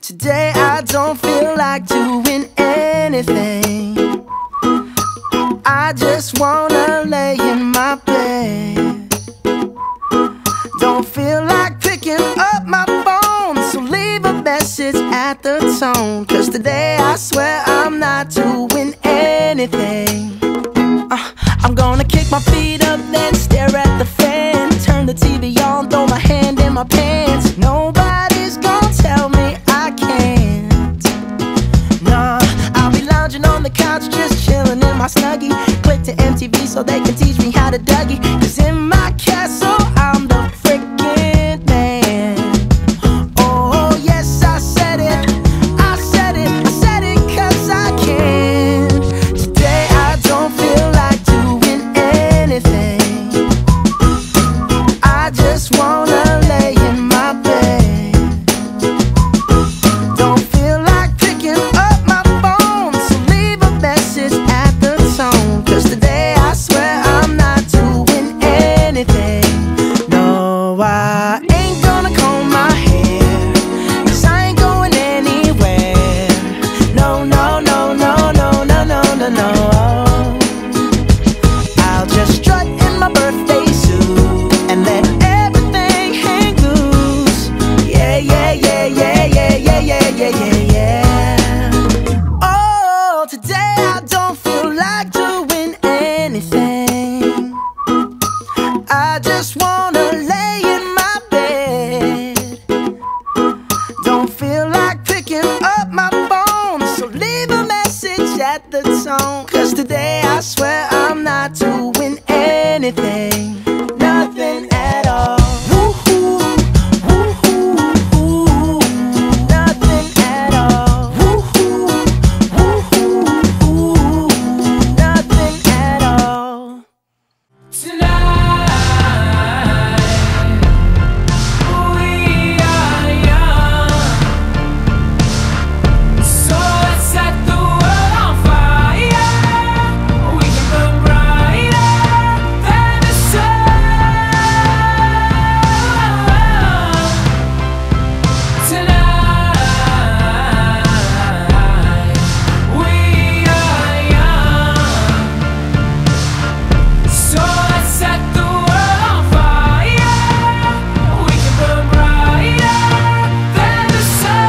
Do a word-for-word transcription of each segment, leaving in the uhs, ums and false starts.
Today I don't feel like doing anything. I just wanna lay in my bed. Don't feel like picking up my phone, so leave a message at the tone. Cause today I swear I'm not doing anything. uh, I'm gonna kick my feet up, then stare at the fan. Turn the T V on, throw my hand in my pants. Nobody's gonna tell me I can't. Nah, I'll be lounging on the couch, just chilling in my Snuggie. Click to M T V so they can teach me how to Dougie. Cause in my castle I'm the freaking man. Oh yes, I said it, I said it, I said it cause I can. Today I don't feel like doing anything. I just wanna lay in my bed. Don't feel like picking up my phone, so leave a message at the tone. Cause today I swear I'm not doing anything. No, I ain't gonna comb my hair, cause I ain't going anywhere. No, no, no, no, no, no, no, no, no. I'll just strut in my birthday suit and let everything hang loose. Yeah, yeah, yeah, yeah, yeah, yeah, yeah, yeah, yeah, yeah. Oh, today I don't feel like doing anything. I just wanna lay in my bed. Don't feel like picking up my phone, so leave a message at the tone. Cause today I swear I'm not doing anything. Nothing at all. Woo-hoo, woo-hoo, woo-hoo. Nothing at all. Woo-hoo, woo-hoo, woo-hoo. Nothing at all. Tonight, we are young, so let's set the world on fire. We can burn brighter than the sun. Tonight, we are young, so let's set the world on fire. We can burn brighter than the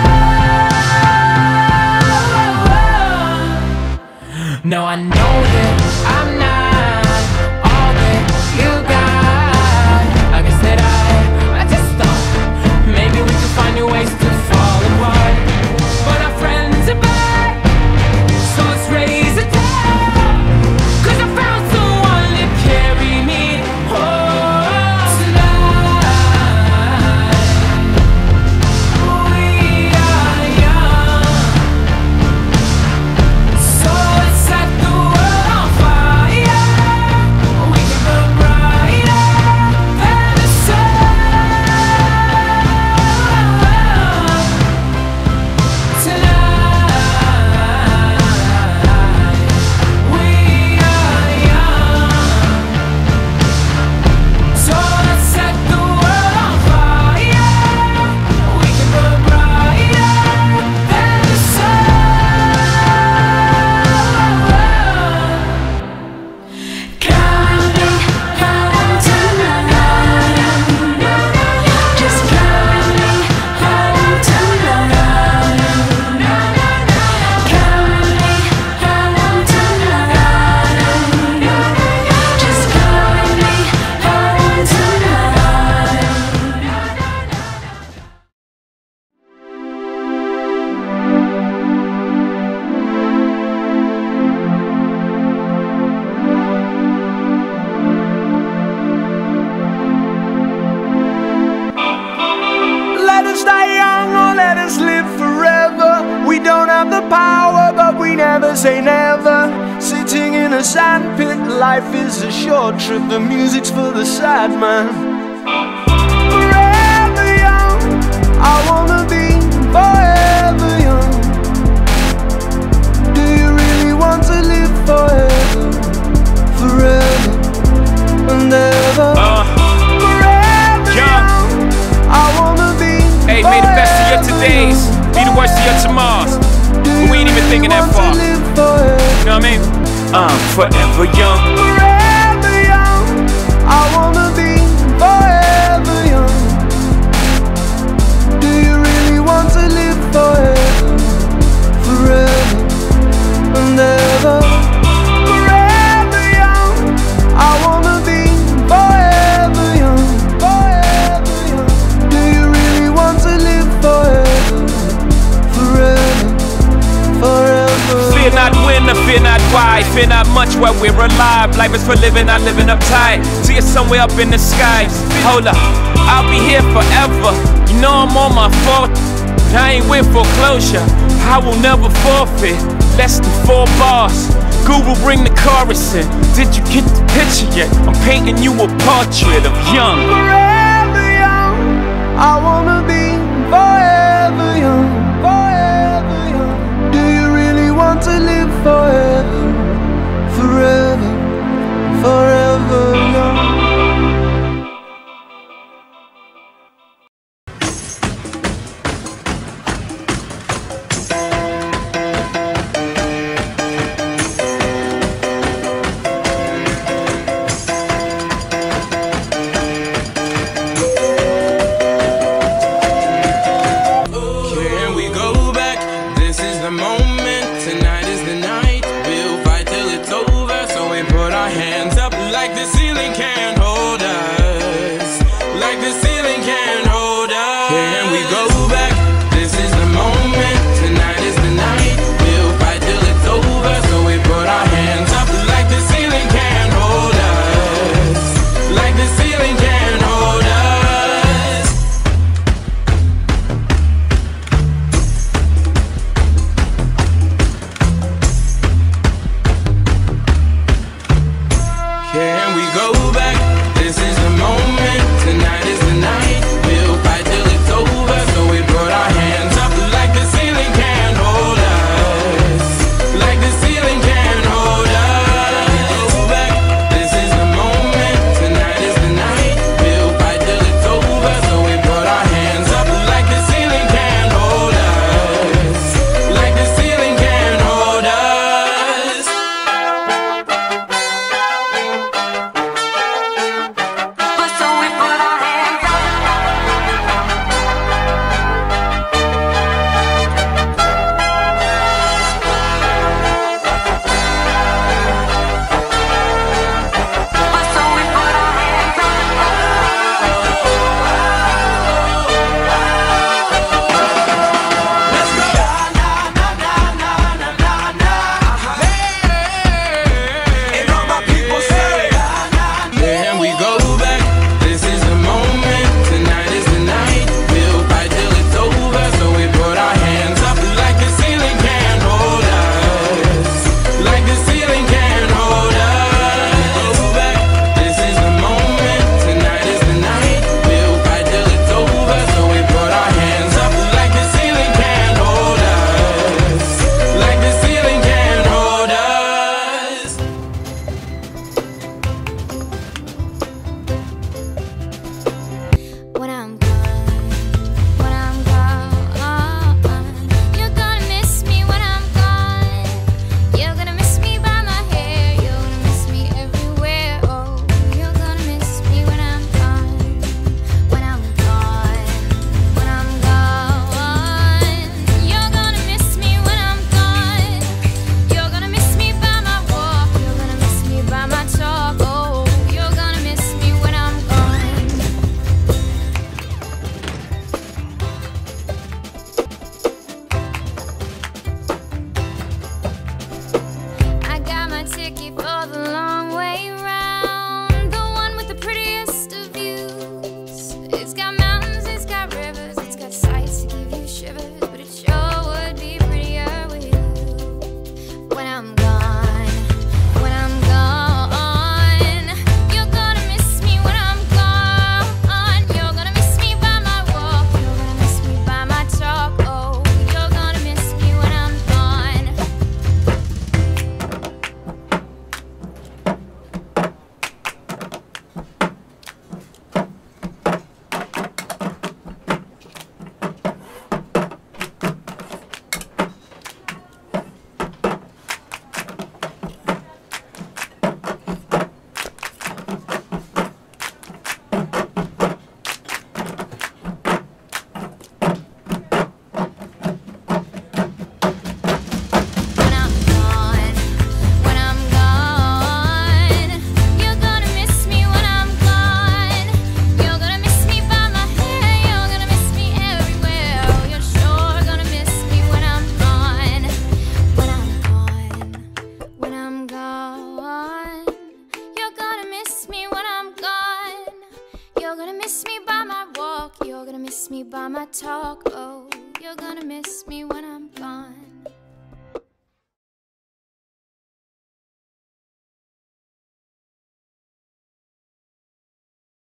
sun. No, I know that I'm not all that you got. I guess that I, I just thought maybe we could find new ways to fall apart. But our friends are back, so let's raise a toast. Cause I found someone to carry me home. Tonight, we are young, so let's set the world on fire. We can burn brighter than the sun. Tonight, we are young, so let's set the world on fire. We can burn brighter than the sun. Coming home tonight, just coming home tonight. Coming home tonight, just coming home tonight. Let us die young or let us live forever. We don't have the power, but we never say never. Sitting in a sandpit, life is a short trip. The music's for the sad man. Forever young, I wanna be forever young. Do you really want to live forever? Forever and ever. Uh, Forever young. young, I wanna be Hey, may the best of your todays be the worst know what I mean? I'm forever young. Forever young, I wanna be forever young. Do you really want to live forever? Forever and ever. Forever young, I wanna be forever young. Forever young. Do you really want to live forever? Forever, forever. Fear not when or fear not why. Fear not much while we're alive. Life is for living, not living uptight. See us somewhere up in the skies. Hold up, I'll be here forever. You know I'm on my fourth, but I ain't with foreclosure. I will never forfeit less than four bars. Google, bring the chorus in. Did you get the picture yet? I'm painting you a portrait of young. Forever young, I wanna be forever young. Forever young. Do you really want to live forever? Forever, forever young. Like the ceiling can't hold us. Like the ceiling can't hold us. You're gonna miss me by my walk, you're gonna miss me by my talk. Oh, you're gonna miss me when I'm gone.